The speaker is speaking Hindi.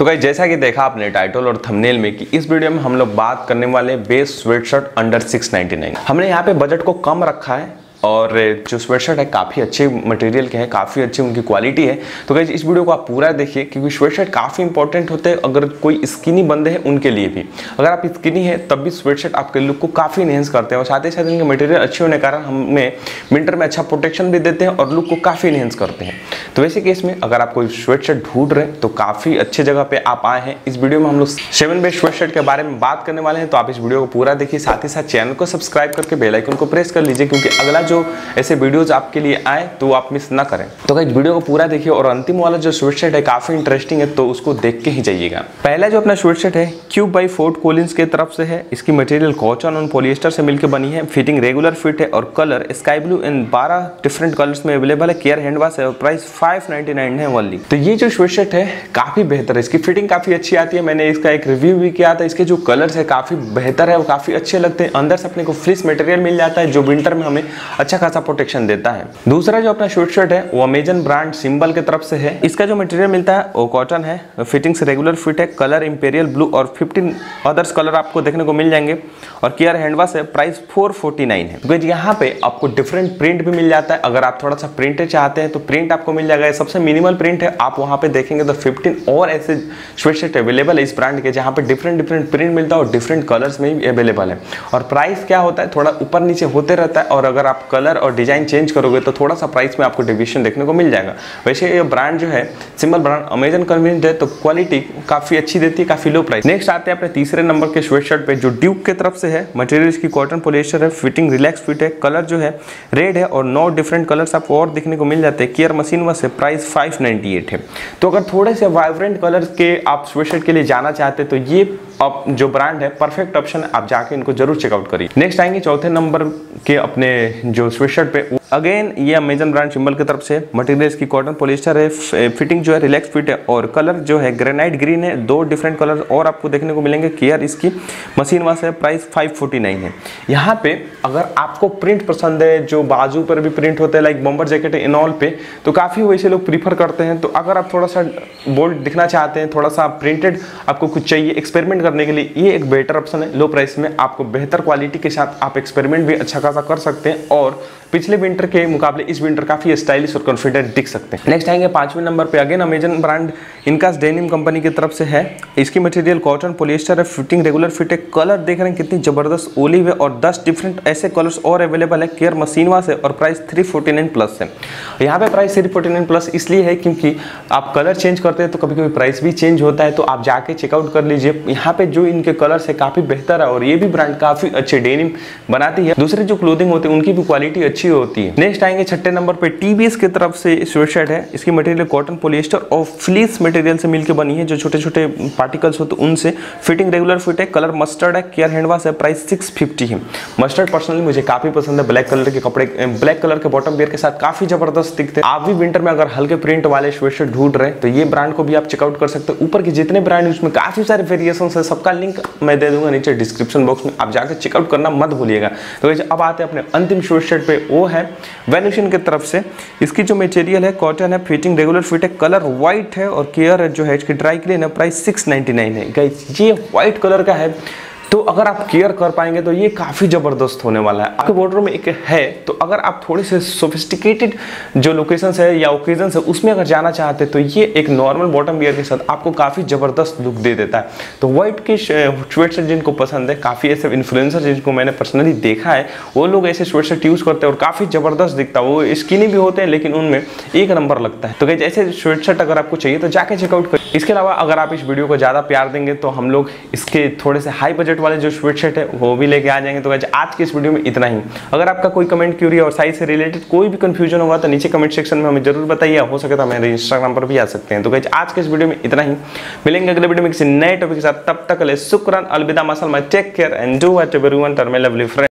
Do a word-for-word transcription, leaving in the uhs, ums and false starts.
तो गाइस जैसा कि देखा आपने टाइटल और थंबनेल में कि इस वीडियो में हम लोग बात करने वाले best sweatshirt under six ninety nine. हमने यहाँ पे बजट को कम रखा है और जो स्वेटशर्ट है काफ़ी अच्छे मटेरियल के हैं, काफ़ी अच्छी उनकी क्वालिटी है। तो गाइस इस वीडियो को आप पूरा देखिए क्योंकि स्वेटशर्ट काफ़ी इंपॉर्टेंट होते हैं अगर कोई स्किनी बंदे हैं उनके लिए भी। अगर आप स्किनी है तब भी स्वेटशर्ट आपके लुक को काफ़ी इनहेंस करते हैं और साथ ही साथ इनके मटेरियल अच्छे होने के कारण हमें विंटर में अच्छा प्रोटेक्शन भी देते हैं और लुक को काफ़ी इनहेंस करते हैं। तो वैसे केस में अगर आप कोई स्वेटशर्ट ढूंढ रहे हैं तो काफ़ी अच्छे जगह पे आप आए हैं। इस वीडियो में हम लोग सेवन बेस्ट स्वेटशर्ट के बारे में बात करने वाले हैं, तो आप इस वीडियो को पूरा देखिए। साथ ही साथ चैनल को सब्सक्राइब करके बेल आइकन को प्रेस कर लीजिए क्योंकि अगला जो ऐसे वीडियोस आपके लिए आए तो आप मिस ना करें। तो गाइस वीडियो को पूरा देखिए और अंतिम वाला जो स्वेटशर्ट है काफी इंटरेस्टिंग है तो उसको देख के ही जाइएगा। पहला जो अपना स्वेटशर्ट है क्यूब बाई फोर्ट कोलिंस के तरफ से है। इसकी मटेरियल कॉटन और पॉलिएस्टर से मिलकर बनी है। फिटिंग रेगुलर फिट है और कलर स्काई ब्लू एंड बारह डिफरेंट कलर्स में अवेलेबल है। केयर हैंड वॉश है और प्राइस फाइव नाइंटी नाइन है ओनली। तो ये जो स्वेटशर्ट है काफी बेहतर है, इसकी फिटिंग काफी अच्छी आती है। मैंने इसका एक रिव्यू भी किया था। इसके जो कलर्स है काफी बेहतर है और काफी अच्छे लगते हैं। अंदर से अपने को फ्लिस मटेरियल मिल जाता है जो विंटर में हमें अच्छा खासा प्रोटेक्शन देता है। दूसरा जो अपना स्वेटशर्ट है वो अमेजन ब्रांड सिंबल के तरफ से है। इसका जो मटेरियल मिलता है वो कॉटन है, फिटिंग से रेगुलर फिट है, कलर इंपेरियल ब्लू और फिफ्टीन अदर्स कलर आपको देखने को मिल जाएंगे और केयर हैंड वॉश है। प्राइस फोर फोर्टी नाइन है। तो यहाँ पे आपको डिफरेंट प्रिंट भी मिल जाता है। अगर आप थोड़ा सा प्रिंटेड चाहते हैं तो प्रिंट आपको मिल जाएगा। सबसे मिनिमल प्रिंट है, आप वहाँ पे देखेंगे तो फिफ्टीन और ऐसे स्वेटशर्ट अवेलेबल है इस ब्रांड के जहाँ पे डिफरेंट डिफरेंट प्रिंट मिलता है और डिफरेंट कलर्स में भी अवेलेबल है। और प्राइस क्या होता है थोड़ा ऊपर नीचे होते रहता है और अगर आप कलर और डिजाइन चेंज करोगे तो थोड़ा सा प्राइस में आपको डेविएशन देखने को मिल जाएगा। वैसे ये ब्रांड जो है सिंबल ब्रांड अमेजन कन्वीनियंट है तो क्वालिटी काफी अच्छी देती है, काफी लो प्राइस। नेक्स्ट आते हैं अपने तीसरे नंबर के स्वेटशर्ट पे जो ड्यूक के तरफ से है। मटेरियल इसकी कॉटन पॉलिएस्टर है, फिटिंग रिलैक्स फिट है, कलर जो है रेड है और नौ डिफरेंट कलर्स आपको और दिखने को मिल जाते हैं। केयर मशीन वॉश है। प्राइस फाइव नाइंटी एट है। तो अगर थोड़े से वाइब्रेंट कलर के आप स्वेटशर्ट के लिए जाना चाहते हैं तो ये अब जो ब्रांड है परफेक्ट ऑप्शन है, आप जाके इनको जरूर चेकआउट करिए। नेक्स्ट आएंगे चौथे नंबर के अपने जो स्वेटशर्ट पे। अगेन ये अमेजन ब्रांड सिंबल की तरफ से। मटेरियल इसकी कॉटन पॉलिएस्टर है, फिटिंग जो है रिलैक्स फिट है और कलर जो है ग्रेनाइट ग्रीन है। दो डिफरेंट कलर और आपको देखने को मिलेंगे। केयर इसकी मशीन वॉश है। प्राइस फाइव फोर्टी नाइन है। यहाँ पे अगर आपको प्रिंट पसंद है जो बाजू पर भी प्रिंट होते हैं like bomber jacket in all पे तो काफ़ी वैसे लोग प्रीफर करते हैं। तो अगर आप थोड़ा सा बोल्ड दिखना चाहते हैं, थोड़ा सा प्रिंटेड आपको कुछ चाहिए एक्सपेरिमेंट करने के लिए, ये एक बेटर ऑप्शन है। लो प्राइस में आपको बेहतर क्वालिटी के साथ आप एक्सपेरिमेंट भी अच्छा खासा कर सकते हैं और पिछले विंटर के मुकाबले इस विंटर काफी स्टाइलिश और कॉन्फिडेंट दिख सकते हैं। नेक्स्ट आएंगे पांचवें नंबर पे। Again Amazon brand Inkast denim company की तरफ से है। इसकी मटेरियल कॉटन पॉलिएस्टर है, फिटिंग रेगुलर फिट है, कलर देख रहे हैं कितनी जबरदस्त ओलिव है और दस डिफरेंट ऐसे कलर्स और अवेलेबल है। केयर मशीन वॉश है और price three forty nine plus है। यहाँ पे price three forty nine plus इसलिए है क्योंकि आप कलर चेंज करते हैं तो कभी कभी प्राइस भी चेंज होता है, तो आप जाके चेकआउट कर लीजिए। यहाँ पे जो इनके कलर्स है काफी बेहतर है और ये भी ब्रांड काफी अच्छे डेनिम बनाती है। दूसरे जो क्लोथिंग होते हैं उनकी भी क्वालिटी अच्छी होती है। नेक्स्ट आएंगे छठे नंबर पे। टीवीएस की तरफ से स्वेटशर्ट है। इसकी मटेरियल कॉटन पॉलिएस्टर और फ्लीस मटेरियल से मिलकर बनी है। जो छोटे छोटे पार्टिकल्स होते हैं उनसे। फिटिंग रेगुलर फिट है, कलर मस्टर्ड है, केयर हैंड वॉश है। प्राइस सिक्स फिफ्टी है। मस्टर्ड पर्सनली मुझे काफी पसंद है। ब्लैक कलर के कपड़े, ब्लैक कलर के बॉटम वेयर के साथ काफी जबरदस्त दिखते हैं। आप भी विंटर में अगर हल्के प्रिंट वाले स्वेटशर्ट ढूंढ रहे हैं तो ये ब्रांड को भी आप चेकआउट कर सकते हैं। ऊपर के जितने ब्रांड उसमें काफी सारे वेरिएशन है, सबका लिंक मैं दे दूंगा नीचे डिस्क्रिप्शन बॉक्स में, आप जाकर चेकआउट करना मत भूलिएगा। तो अब आते हैं अपने अंतिम स्वेटशर्ट पे, वो है वेन्यूशन की तरफ से। इसकी जो मटेरियल है कॉटन है, फिटिंग रेगुलर फिट है, कलर व्हाइट है और केयर जो है इसकी ड्राई क्लीन है। प्राइस सिक्स नाइंटी नाइन है। गाइस ये व्हाइट कलर का है तो अगर आप केयर कर पाएंगे तो ये काफी जबरदस्त होने वाला है। आपके वार्डरोब में एक है तो अगर आप थोड़े से सोफिस्टिकेटेड जो लोकेशंस है या ओकेजन्स है उसमें अगर जाना चाहते हैं तो ये एक नॉर्मल बॉटम वियर के साथ आपको काफी जबरदस्त लुक दे देता है। तो व्हाइट की स्वेटशर्ट जिनको पसंद है, काफी ऐसे इन्फ्लुएंसर जिनको मैंने पर्सनली देखा है वो लोग ऐसे स्वेटशर्ट यूज करते हैं और काफी जबरदस्त दिखता है। वो स्किनी भी होते हैं लेकिन उनमें एक नंबर लगता है। तो गाइस ऐसे स्वेटशर्ट अगर आपको चाहिए तो जाके चेकआउट करें। इसके अलावा अगर आप इस वीडियो को ज्यादा प्यार देंगे तो हम लोग इसके थोड़े से हाई बजट वाले जो स्वेटशर्ट है वो भी लेके आ जाएंगे। तो गाइस आज के इस वीडियो में इतना ही। अगर आपका कोई कमेंट क्यूरी और साइज से रिलेटेड कोई भी कंफ्यूजन होगा तो नीचे कमेंट सेक्शन में हमें जरूर बताइए। हो सके तो मेरे इंस्टाग्राम पर भी आ सकते हैं। तो गाइस आज के इस वीडियो में इतना ही। मिलेंगे अगले वीडियो में किसी नए टॉपिक के साथ। तब तक के लिए शुक्रान, अलविदा, मसल माय, take care and do whatever you want, my lovely friend.